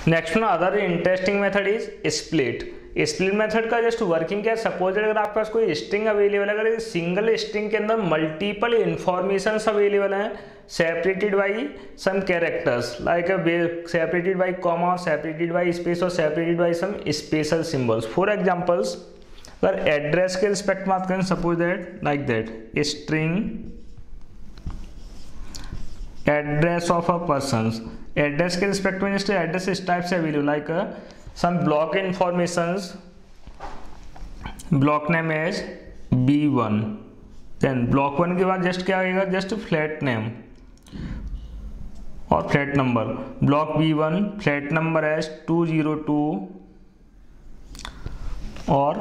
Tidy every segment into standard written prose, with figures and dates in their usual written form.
Next one other interesting method is split. Split method का just working क्या है, suppose अगर आपके पास कोई स्ट्रिंग अवेलेबल है, अगर सिंगल स्ट्रिंग के अंदर मल्टीपल इंफॉर्मेशन अवेलेबल है separated by some characters like separated by comma, separated by space और separated by some special symbols. For examples अगर एड्रेस के रिस्पेक्ट में बात करें, suppose that like that string address of a person, address के respect में just address इस type से available like some block informations, block name is B1, then block 1 के बाद जस्ट क्या आएगा, जस्ट फ्लैट नेम और flat number, block B1 flat number है 202 और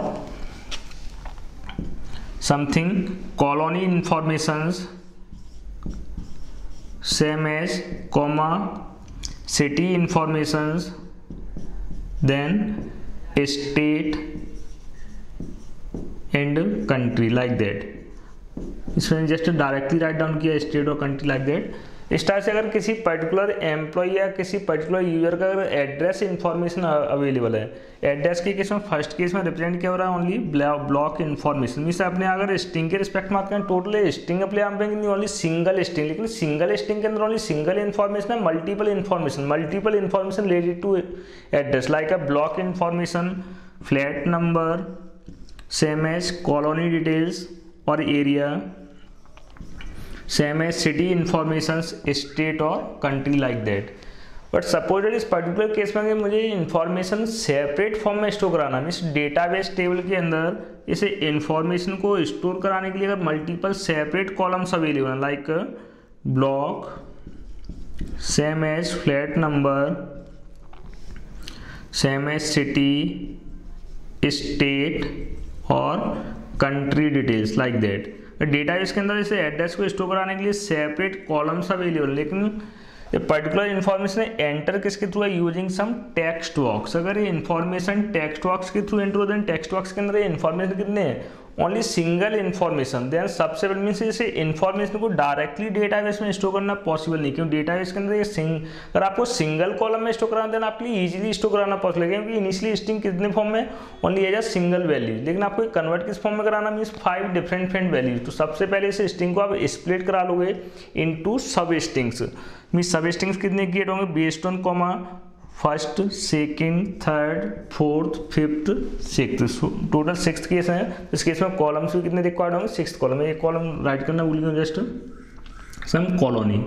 something colony informations same as comma city informations then state and country like that। इसमें just directly write down किया state और कंट्री लाइक दैट। इस type से अगर किसी पर्टिकुलर एम्प्लॉय या किसी पर्टिकुलर यूजर का अगर एड्रेस इंफॉर्मेशन अवेलेबल है, एड्रेस के केस में फर्स्ट केस में रिप्रेजेंट क्या हो रहा है, ओनली ब्लॉक इंफॉर्मेशन। मीन्स अपने अगर स्ट्रिंग के रिस्पेक्ट में बात करें, टोटल स्ट्रिंग अप्लाई आप नहीं ओनली सिंगल स्ट्रिंग, लेकिन सिंगल स्ट्रिंग के अंदर ओनली सिंगल इंफॉर्मेशन है, multiple information related to address like a block information, flat number, same as colony details और area, same as city information, state और country like that. But suppose इस particular case में मुझे information separate form में store कराना, means database table के अंदर इसे इंफॉर्मेशन को स्टोर कराने के लिए अगर मल्टीपल सेपरेट कॉलम्स अवेलेबल हैं like block, same as flat number, same as city, state और country details like that. Database के अंदर इसे एड्रेस को स्टोर कराने के लिए सेपरेट कॉलम्स अवेलेबल, लेकिन ये पर्टिकुलर इन्फॉर्मेशन एंटर किसके थ्रू है, यूजिंग सम टेक्स्ट बॉक्स। अगर ये इन्फॉर्मेशन टेक्स्ट बॉक्स के थ्रू एंटर हो, देन टेक्स्ट बॉक्स के अंदर ये इन्फॉर्मेशन कितने हैं, ओनली सिंगल इन्फॉर्मेशन। देन सबसे बड़ी मीन्स इसे इन्फॉर्मेशन को डायरेक्टली डेटाबेस में स्टोर करना पॉसिबल नहीं, क्योंकि डेटाबेस के अंदर ये अगर आपको सिंगल कॉलम में स्टोर कराना, देन आपके लिए इजीली स्टोर कराना पॉसिबल है, क्योंकि इनिशियली स्ट्रिंग कितने फॉर्म में, only as a single value, लेकिन आपको कन्वर्ट किस फॉर्म में कराना, मीन्स 5 डिफरेंट वैल्यूज। तो सबसे पहले इस स्ट्रिंग को आप स्प्लिट करा लोगे into substrings, means substrings कितने क्रिएट होंगे, based on comma first, second, third, fourth, fifth, sixth, total 6 case हैं। इस केस में कॉलम्स भी कितने रिक्वायर्ड होंगे, 6 कॉलम है। एक कॉलम राइट करना भूल गए, just some colony,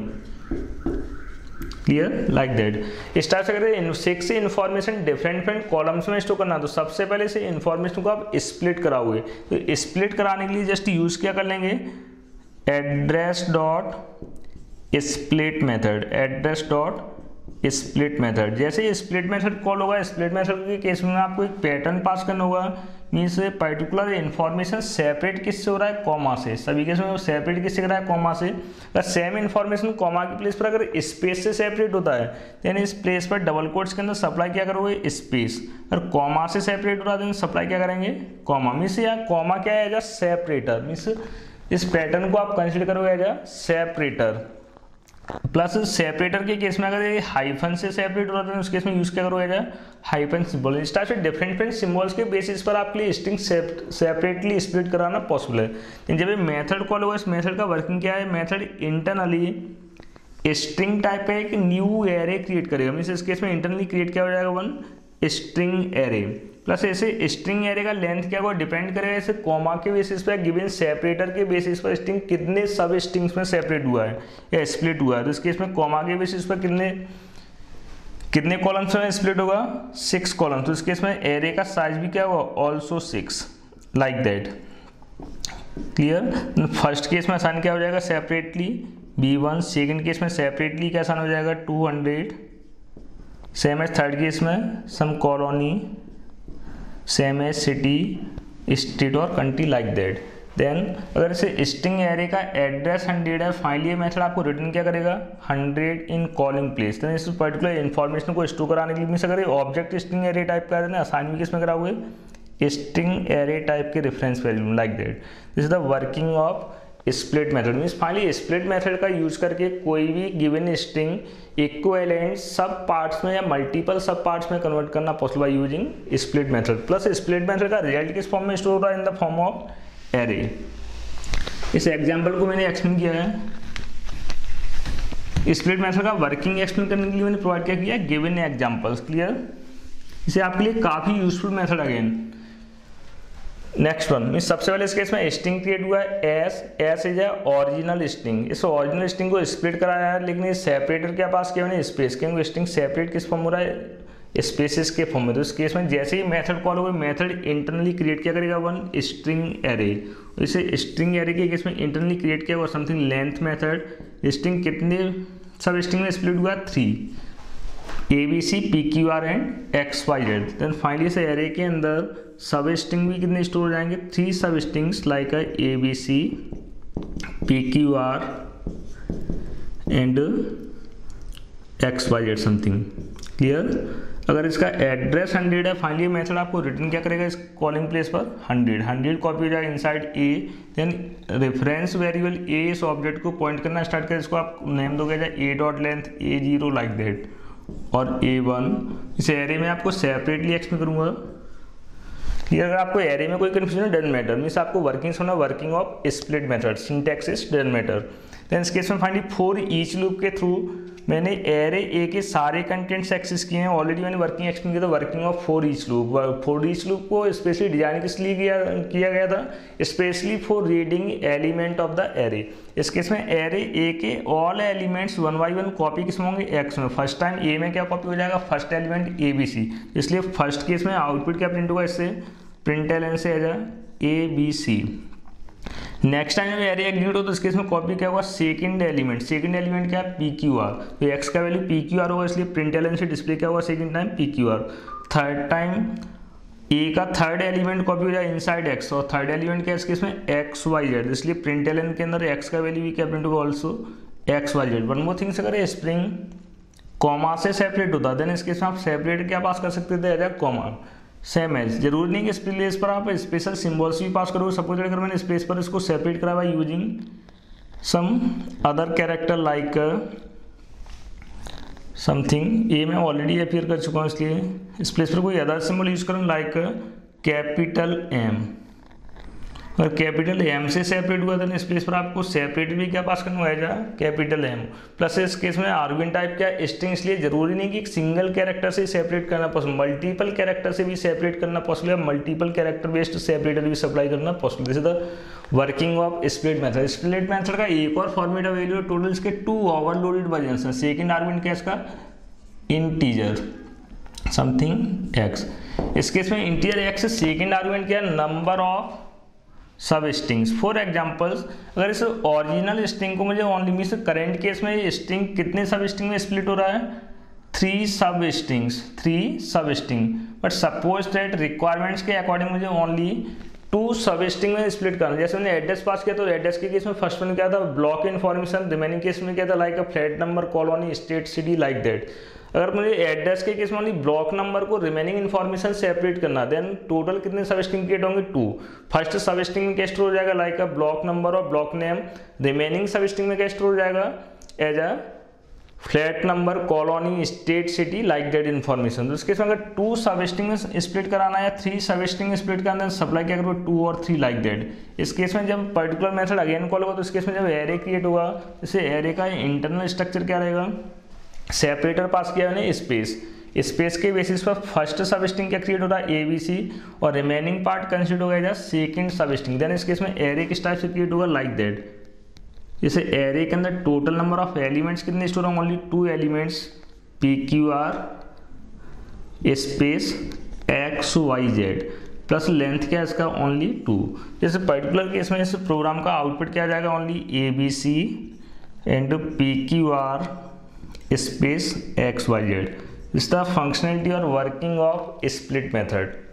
clear like that. इस टाइप से अगर 6 से इन्फॉर्मेशन डिफरेंट कॉलम्स में स्टोर करना, तो सबसे पहले से इन्फॉर्मेशन को आप स्प्लिट कराओगे। तो स्प्लिट कराने के लिए जस्ट यूज क्या कर लेंगे, address dot split method, address dot split method. जैसे ही स्प्लिट मेथड कॉल होगा, स्प्लिट मेथड के केस में आपको एक पैटर्न पास करना होगा, मीन्स पर्टिकुलर इन्फॉर्मेशन सेपरेट किससे हो रहा है, कॉमा से। सभी केस में सेपरेट किससे कर रहा है, कॉमा से। अगर सेम इन्फॉर्मेशन कॉमा की प्लेस पर अगर स्पेस से सेपरेट होता है, देन इस प्लेस पर डबल कोट्स के अंदर सप्लाई क्या करोगे, स्पेस। अगर कॉमा से सेपरेट हो रहा है, देन सप्लाई क्या करेंगे, कॉमा। मीन्स यहाँ कॉमा क्या है, एज अ सेपरेटर, मीन्स इस पैटर्न को आप कंसिडर करोगे as a separator. Plus separator के केस में अगर ये हाइफन से सेपरेट हो रहा है, उस केस में यूज क्या करोगे, हाइफन सिंबल। इस टाइप से डिफरेंट सिंबल्स के बेसिस पर आपके लिए स्ट्रिंग सेपरेटली स्प्लिट कराना पॉसिबल है। जब ये मेथड कॉल होगा, इस मेथड का वर्किंग क्या है, मेथड इंटरनली स्ट्रिंग टाइप का एक न्यू एरे क्रिएट करेगा। मीन्स इस केस में इंटरनली क्रिएट क्या हो जाएगा, 1 स्ट्रिंग एरे। प्लस ऐसे स्ट्रिंग एरे का लेंथ क्या होगा, डिपेंड करेगा ऐसे कॉमा के बेसिस पर, गिवन सेपरेटर के बेसिस पर स्ट्रिंग कितने सब स्ट्रिंग्स में सेपरेट हुआ है या स्प्लिट हुआ है। तो इस केस में कॉमा के बेसिस पर कितने कॉलम्स में स्प्लिट होगा, 6 कॉलम। तो इस केस में एरे का साइज भी क्या होगा, also 6 like that, clear. First case में आसान क्या हो जाएगा, सेपरेटली B1। सेकेंड केस में सेपरेटली क्या आसान हो जाएगा, 200। सेम एज थर्ड केस में some colony, same as city, state और कंट्री लाइक दैट। देन अगर इसे स्ट्रिंग एरे का एड्रेस 100 है, फाइनली ये मेथड आपको रिटर्न क्या करेगा, 100 इन कॉलिंग प्लेस। देन इस पर्टिकुलर इन्फॉर्मेशन को स्टोर कराने के लिए मीन्स अगर ये ऑब्जेक्ट स्ट्रिंग एरे टाइप का है, असाइन भी किसमें कराओगे, स्ट्रिंग एरे टाइप के reference value like that. This is the working of split method means finally split method का यूज करके कोई भी given string equivalent subparts में या मल्टीपल सब पार्ट्स में कन्वर्ट करना possible by using split method. Plus split method का result किस फॉर्म में स्टोर हो रहा है, in the form of array. इस एग्जाम्पल को मैंने एक्सप्लेन किया है। स्प्लिट मेथड का वर्किंग एक्सप्लेन करने के लिए मैंने प्रोवाइड क्या किया, गिवन एग्जांपल्स। क्लियर, इसे आपके लिए काफी useful method again. Next one mean सबसे पहले इस केस में स्ट्रिंग क्रिएट हुआ है S is a original string. इस ओरिजिनल स्ट्रिंग को स्प्लिट कराया है, लेकिन ये सेपरेटर के पास क्या है स्पेस, क्योंकि स्ट्रिंग सेपरेट किस फॉर्म हो रहा है, स्पेसिस के फॉर्म में। तो इस केस में जैसे ही मेथड कॉल होगा, मेथड इंटरनली क्रिएट क्या करेगा, वन स्ट्रिंग एरे। इसे स्ट्रिंग एरे के केस में इंटरनली क्रिएट किया हुआ समथिंग लेंथ मेथड। स्ट्रिंग कितने सब स्ट्रिंग में स्प्लिट हुआ, 3 ABC PQR and XYZ। Then finally इस एरे के अंदर सब स्ट्रिंग भी कितने स्टोर हो जाएंगे, 3 substrings like ABC PQR and XYZ something. Clear, अगर इसका एड्रेस 100 है, फाइनली मेथड आपको रिटर्न क्या करेगा, इस कॉलिंग प्लेस पर 100 कॉपी हो जाएगा inside A. Then reference variable A इस ऑब्जेक्ट को पॉइंट करना स्टार्ट करें, इसको आप नेम दोगे A dot length A0 like that और A1। इस एरे में आपको सेपरेटली एक्सप्लेन करूंगा। क्लियर, अगर आपको एरे में कोई कंफ्यूजन है डजंट मैटर, मींस आपको वर्किंग सुना, working of split method, syntax is doesn't matter. Then इस केस में फाइनली फॉर ईच लूप के थ्रू मैंने एरे ए के सारे कंटेंट्स एक्सेस किए हैं। ऑलरेडी मैंने वर्किंग एक्सप्लेन किया था, working of for each loop. For each loop को स्पेशली डिजाइन किस लिए किया गया था, specially for reading element of the array. इस केस में एरे ए के ऑल एलिमेंट्स 1 by 1 कॉपी किस में होंगे, एक्स में। फर्स्ट टाइम ए में क्या कॉपी हो जाएगा, फर्स्ट एलिमेंट ABC, इसलिए फर्स्ट केस में आउटपुट क्या प्रिंट होगा, इससे प्रिंटलन से आ जाए ABC। नेक्स्ट टाइम जब एरे एग्जीक्यूट हो तो इस केस में कॉपी क्या होगा, सेकंड एलिमेंट क्या है, PQR। तो एक्स का वैल्यू PQR होगा, इसलिए प्रिंटलन से डिस्प्ले क्या होगा, second time PQR। Third time A का थर्ड एलिमेंट कॉपी हो जाए इनसाइड एक्स, और थर्ड एलिमेंट क्या है इस केस में XYZ, इसलिए प्रिंटलन के अंदर एक्स का वैल्यू भी क्या प्रिंट होगा, also XYZ। One more thing, अगर स्प्रिंग कॉमा से सेपरेट होता देन इस केस में आप सेपरेट क्या पास कर सकते थे, एज कॉमा। सेम एज, जरूरी नहीं कि इस प्लेस पर आप स्पेशल सिंबल्स भी पास करोगे। सपोज अगर मैंने स्पेस पर इसको सेपरेट करा हुआ using some other character like something, A में ऑलरेडी अपीयर कर चुका हूँ, इसलिए इस प्लेस पर कोई अदर सिंबल यूज करूँ लाइक कैपिटल M। अगर कैपिटल M से सेपरेट हुआ तो इस प्लेस पर आपको सेपरेट भी क्या पास करना होगा, कैपिटल M। प्लस इस केस में आर्गुमेंट टाइप क्या स्ट्रिंग, इसलिए जरूरी नहीं कि एक सिंगल कैरेक्टर से सेपरेट करना पॉसिबल, मल्टीपल कैरेक्टर से भी सेपरेट करना पॉसिबल है, मल्टीपल कैरेक्टर बेस्ड सेपरेटर भी सप्लाई करना possible. This is the working of split method. Split method का एक और फॉर्मेट अवेलेबल, टोटल इसके 2 ओवरलोडेड वर्जन है। सेकेंड आर्गुमेंट क्या है इसका, इंटीजर समथिंग x। इस केस में इंटीजर x, सेकेंड आर्गुमेंट क्या है, number of substrings. For examples, अगर इस ओरिजिनल स्ट्रिंग को मुझे ओनली मीन्स करंट केस में ये स्ट्रिंग कितने सब स्ट्रिंग में स्प्लिट हो रहा है, 3 substring. But suppose that requirements के अकॉर्डिंग मुझे ओनली 2 सब स्ट्रिंग में स्प्लिट करना। जैसे मैंने एड्रेस पास किया तो एड्रेस के केस में फर्स्ट वन क्या था, ब्लॉक इन्फॉर्मेशन, रिमेनिंग केस में क्या था, like a flat number, colony, state, city, like that. अगर मुझे एड्रेस के केस में ओनली ब्लॉक नंबर को रिमेनिंग इन्फॉर्मेशन सेपरेट करना, देन टोटल कितने सब स्ट्रिंग क्रिएट होंगे, 2। फर्स्ट सब स्ट्रिंग में क्या स्टोर हो जाएगा, लाइक अ ब्लॉक नंबर और block name. Remaining substring में क्या स्टोर हो जाएगा, as a flat number, colony, state, city, like that information. तो इसके अगर 2 सब स्ट्रिंग में स्प्लिट कराना है, 3 सब स्ट्रिंग में स्प्लिट कराना है, सप्लाई क्या करो 2 और 3 लाइक दैट। इस केस में जब पर्टिकुलर मेथड अगेन कॉल होगा तो इस केस में जब एरे क्रिएट होगा, जैसे एरे का इंटरनल स्ट्रक्चर क्या रहेगा, सेपरेटर पास किया मैंने स्पेस के बेसिस पर फर्स्ट सब स्ट्रिंग क्या क्रिएट हो रहा है, ABC, और रिमेनिंग पार्ट कंसिडर होगा as second substring. Then इस केस में एरे किस टाइप से क्रिएट होगा, लाइक दैट। जैसे एरे के अंदर टोटल नंबर ऑफ एलिमेंट्स कितने स्टोर होंगे, only 2 elements, PQR space XYZ, plus length क्या है इसका, ओनली 2। जैसे पर्टिकुलर केस में इस प्रोग्राम का आउटपुट क्या आ जाएगा, only ABC and PQR space XYZ। Is the functionality और वर्किंग ऑफ स्प्लिट मेथड।